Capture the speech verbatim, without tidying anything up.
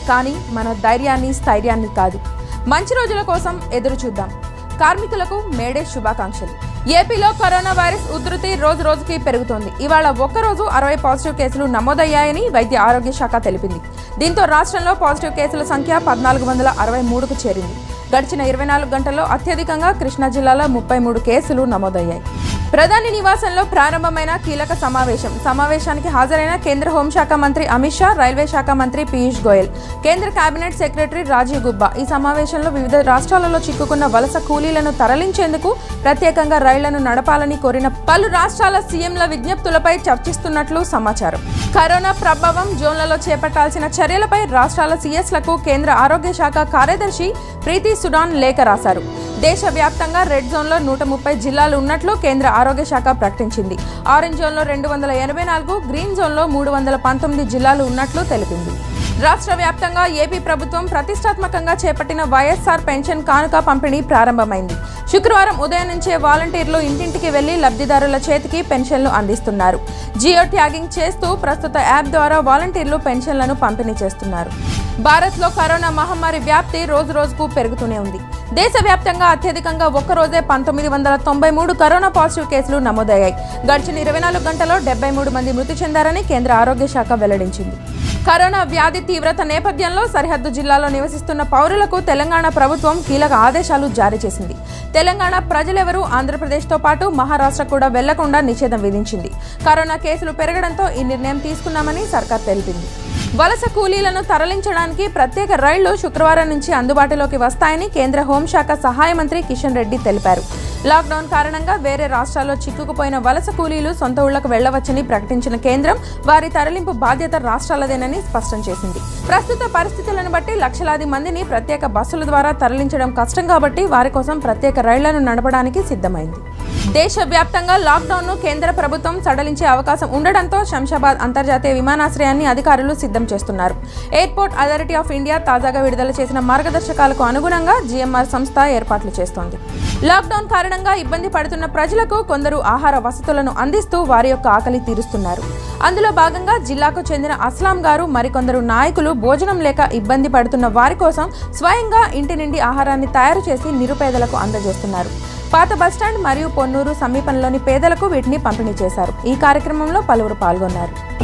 కానీ మన ధైర్యాన్ని స్థైర్యాన్ని కాదు. మంచి రోజుల కోసం ఎదురు చూద్దాం. కార్మికులకు మేడే శుభాకాంక్షలు. ఏపీలో కరోనా వైరస్ ఉధృతి రోజు రోజుకి పెరుగుతోంది. ఇవాళ ఒక్కరోజు అరవై పాజిటివ్ కేసులు నమోదయ్యాయని వైద్య ఆరోగ్య శాఖ తెలిపింది. దీంతో రాష్ట్రంలో పాజిటివ్ కేసుల సంఖ్య పద్నాలుగు వందల అరవై మూడుకు చేరింది. గడిచిన ఇరవై నాలుగు గంటల్లో అత్యధికంగా కృష్ణా జిల్లాలో ముప్పై మూడు కేసులు నమోదయ్యాయి. ప్రధాని నివాసంలో ప్రారంభమైన కీలక సమావేశం. సమావేశానికి హాజరైన కేంద్ర హోంశాఖ మంత్రి అమిత్ షా, రైల్వే శాఖ మంత్రి పీయూష్ గోయల్, కేంద్ర కేబినెట్ సెక్రటరీ రాజీవ్ గుబ్బా. ఈ సమావేశంలో వివిధ రాష్ట్రాలలో చిక్కుకున్న వలస కూలీలను తరలించేందుకు ప్రత్యేకంగా రైళ్లను నడపాలని కోరిన పలు రాష్ట్రాల సీఎంల విజ్ఞప్తులపై చర్చిస్తున్నట్లు సమాచారం. కరోనా ప్రభావం జోన్లలో చేపట్టాల్సిన చర్యలపై రాష్ట్రాల సీఎస్లకు కేంద్ర ఆరోగ్య శాఖ కార్యదర్శి ప్రీతి సుడాన్ లేఖ రాశారు. దేశవ్యాప్తంగా రెడ్ జోన్లో నూట ముప్పై జిల్లాలు ఉన్నట్లు కేంద్ర ఆరోగ్య శాఖ ప్రకటించింది. ఆరెంజ్ జోన్లో రెండు వందల ఎనభై నాలుగు, గ్రీన్ జోన్లో మూడు వందల పంతొమ్మిది జిల్లాలు ఉన్నట్లు తెలిపింది. రాష్ట్ర వ్యాప్తంగా ఏపీ ప్రభుత్వం ప్రతిష్టాత్మకంగా చేపట్టిన వైఎస్ఆర్ పెన్షన్ కానుక పంపిణీ ప్రారంభమైంది. శుక్రవారం ఉదయం నుంచే వాలంటీర్లు ఇంటింటికి వెళ్లి లబ్ధిదారుల చేతికి పెన్షన్లు అందిస్తున్నారు. జియో ట్యాగింగ్ చేస్తూ ప్రస్తుత యాప్ ద్వారా వాలంటీర్లు పెన్షన్లను పంపిణీ చేస్తున్నారు. భారత్లో కరోనా మహమ్మారి వ్యాప్తి రోజు రోజుకు పెరుగుతూనే ఉంది. దేశవ్యాప్తంగా అత్యధికంగా ఒక్కరోజే పంతొమ్మిది వందల తొంభై మూడు కరోనా పాజిటివ్ కేసులు నమోదయ్యాయి. గడిచిన ఇరవై నాలుగు గంటల్లో డెబ్బై మూడు మంది మృతి చెందారని కేంద్ర ఆరోగ్య శాఖ వెల్లడించింది. కరోనా వ్యాధి తీవ్రత నేపథ్యంలో సరిహద్దు జిల్లాలో నివసిస్తున్న పౌరులకు తెలంగాణ ప్రభుత్వం కీలక ఆదేశాలు జారీ చేసింది. తెలంగాణ ప్రజలెవరూ ఆంధ్రప్రదేశ్తో పాటు మహారాష్ట్ర కూడా వెళ్లకుండా నిషేధం విధించింది. కరోనా కేసులు పెరగడంతో ఈ నిర్ణయం తీసుకున్నామని సర్కార్ తెలిపింది. వలస కూలీలను తరలించడానికి ప్రత్యేక రైళ్లు శుక్రవారం నుంచి అందుబాటులోకి వస్తాయని కేంద్ర హోంశాఖ సహాయ మంత్రి కిషన్ రెడ్డి తెలిపారు. లాక్డౌన్ కారణంగా వేరే రాష్ట్రాల్లో చిక్కుకుపోయిన వలస కూలీలు సొంత ఊళ్లకు వెళ్లవచ్చని ప్రకటించిన కేంద్రం వారి తరలింపు బాధ్యత రాష్ట్రాలదేనని స్పష్టం చేసింది. ప్రస్తుత పరిస్థితులను బట్టి లక్షలాది మందిని ప్రత్యేక బస్సుల ద్వారా తరలించడం కష్టం కాబట్టి వారి కోసం ప్రత్యేక రైళ్లను నడపడానికి సిద్ధమైంది. దేశవ్యాప్తంగా లాక్డౌన్ ను కేంద్ర ప్రభుత్వం సడలించే అవకాశం ఉండడంతో శంషాబాద్ అంతర్జాతీయ విమానాశ్రయాన్ని అధికారులు సిద్ధం చేస్తున్నారు. ఎయిర్పోర్ట్ అథారిటీ ఆఫ్ ఇండియా తాజాగా విడుదల చేసిన మార్గదర్శకాలకు అనుగుణంగా జీఎంఆర్ సంస్థ ఏర్పాట్లు చేస్తోంది. లాక్డౌన్ కారణంగా ఇబ్బంది పడుతున్న ప్రజలకు కొందరు ఆహార వసతులను అందిస్తూ వారి యొక్క ఆకలి తీరుస్తున్నారు. అందులో భాగంగా జిల్లాకు చెందిన అస్లాం గారు మరికొందరు నాయకులు భోజనం లేక ఇబ్బంది పడుతున్న వారి కోసం స్వయంగా ఇంటి నుండి ఆహారాన్ని తయారు చేసి నిరుపేదలకు అందజేస్తున్నారు. పాత బస్టాండ్ మరియు పొన్నూరు సమీపంలోని పేదలకు వీటిని పంపిణీ చేశారు. ఈ కార్యక్రమంలో పలువురు పాల్గొన్నారు.